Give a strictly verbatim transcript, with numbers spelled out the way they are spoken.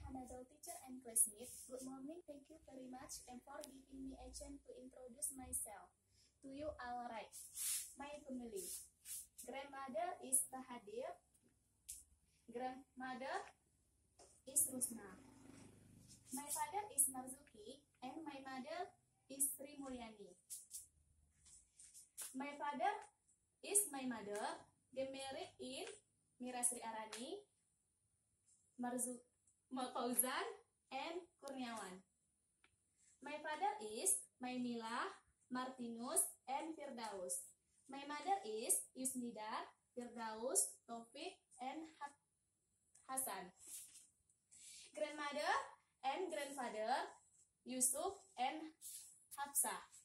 Hanazal teacher and classmate. Good morning, thank you very much and for giving me a chance to introduce myself. To you all right. My family. Grandmother is Bahadir. Grandmother is Rusna. My father is Marzuki and my mother is Sri Mulyani. My father is my mother. They married in Mira Sriarani, Marzu Fauzan, and Kurniawan. My father is Mila, Martinus, and Firdaus. My mother is Yusnida, Firdaus, Taufik, and Hasan. Grandmother and grandfather Yusuf and Hafsah.